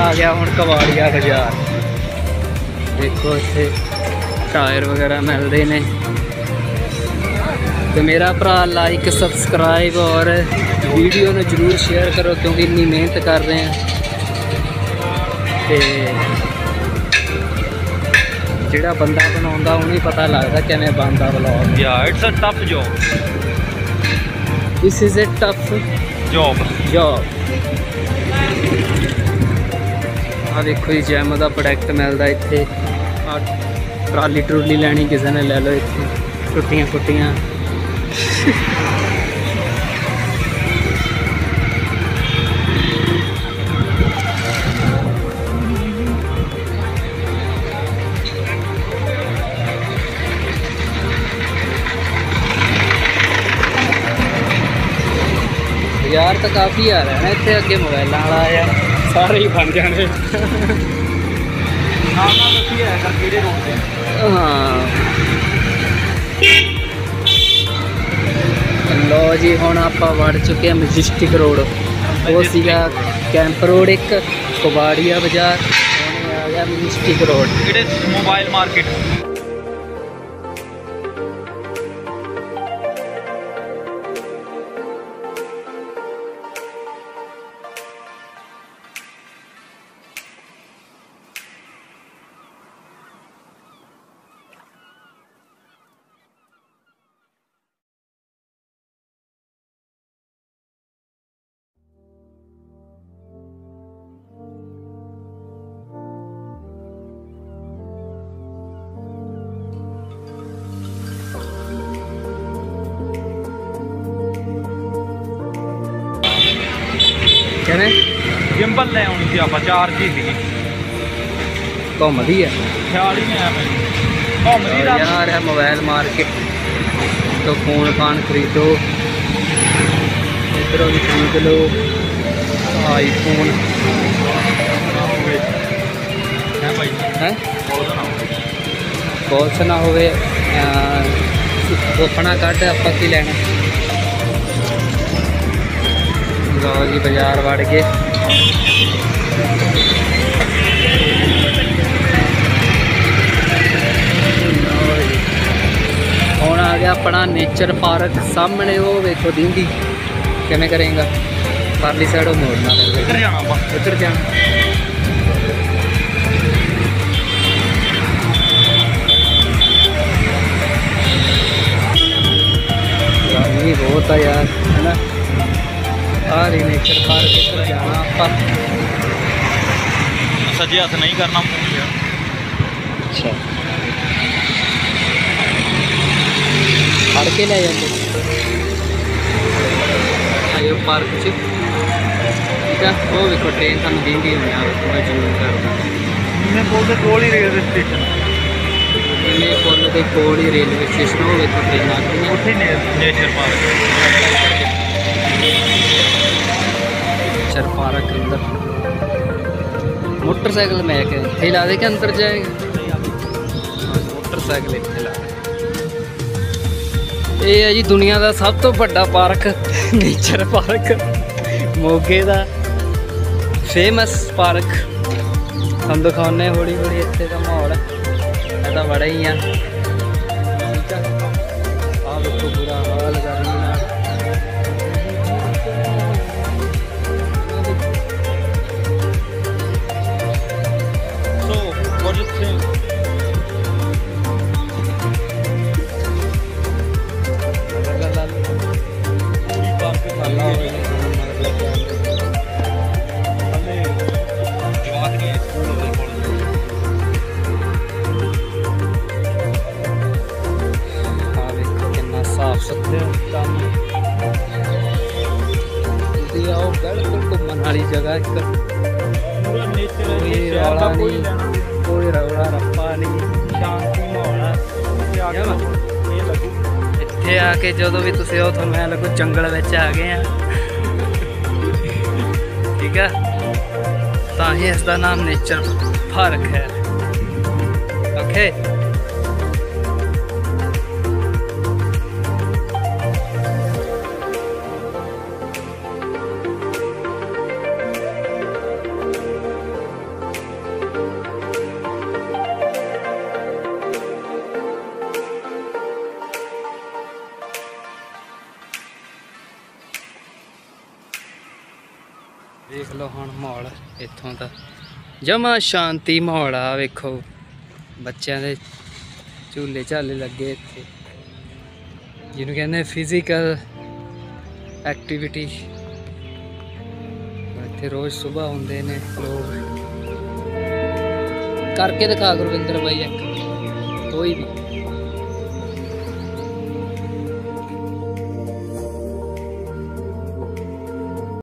आ गया हूँ कबाड़िया बाजार। देखो इतने टायर वगैरह मिलते हैं। तो मेरा भरा लाइक सबसक्राइब और वीडियो में जरूर शेयर करो, क्योंकि इतनी मेहनत कर रहे हैं। जिहड़ा बंदा बनाउंदा उन्हें पता लगता किवें बनदा vlog. Yeah it's a tough job. This is a tough job. आ देखो जी जैम का प्रोडक्ट मिलता इत्थे। ट्राली ट्रूली लैनी किसी ने ले लो इत्थे, टुट्टियां फुट्टियां। यार तो काफ़ी आ रहा है इतने अगे मोबाइल वाला आया सारे ही बन जाने। हाँ लो जी हुण आप वड़ चुके हैं मजिस्टिक रोड। वो सीगा कैंप रोड एक कबाड़िया बाजार, आ गया Majestic Road. It is mobile market. Gimbal ले आनी थी आप, चार जी थी घूमती है। ख्याल ही नहीं आया मैंने घूमती यार है मोबाइल मार्केट। तो फोन फान खरीदो, इधरों भी खरीद लो आईफोन है। बहुत ना हो ओपना कट आप की लेना। लो जी बाजार वड़ गए। हुण आ गया अपना नेचर पार्क सामने। वो देखो दींदी किवें करेगा, परली साइड मोड़ना उधर जाना। गर्मी बहुत है यार, है ना। सारी नेचर पार्क इधर जाना आप। सजे हाथ नहीं करना। अच्छा फड़ के ले जाते आयो पार्क च। ठीक है वो देखो ट्रेन तुम दींदी होनी मैं जरूर करना। पुल के कोल ही रेलवे स्टेशन। पुल के कोल ही रेलवे स्टेशन। वो देखो ट्रेन आ गई उत्थे नेचर पार्क। नेचर पार्क अंदर मोटरसाइकिल मैं इतने ला दे के अंदर जाएगा। मोटरसाइकिल इतने ला। ये है जी दुनिया का सब तो बड़ा पार्क नेचर पार्क, मोगे का फेमस पार्क। हम दिखाने हौली हौली इतने का माहौल है तो बड़ा ही है। ठीक है आ देखो बुरा हाल गर्मी। साफ सुथरे काम आओ बिल्कुल घूमने वाली जगह। कोई रौला नहीं, कोई रौला रप्पा नहीं, शांति माहौल। इत्थे आके जो भी तुम हो तो मैं लगो जंगल में आ गए हैं। ठीक है तो ही इसका नाम नेचर पार्क है। ओके देख लो हुण माहौल इत्थों दा जमा शांति माहौल आ। वेखो बच्चों के झूले झाले लगे इत्थे जिन्होंने कहते फिजिकल एक्टिविटी। इत्थे रोज़ सुबह होंदे ने लोग। करके दिखा गुरविंदर भाई एक कोई भी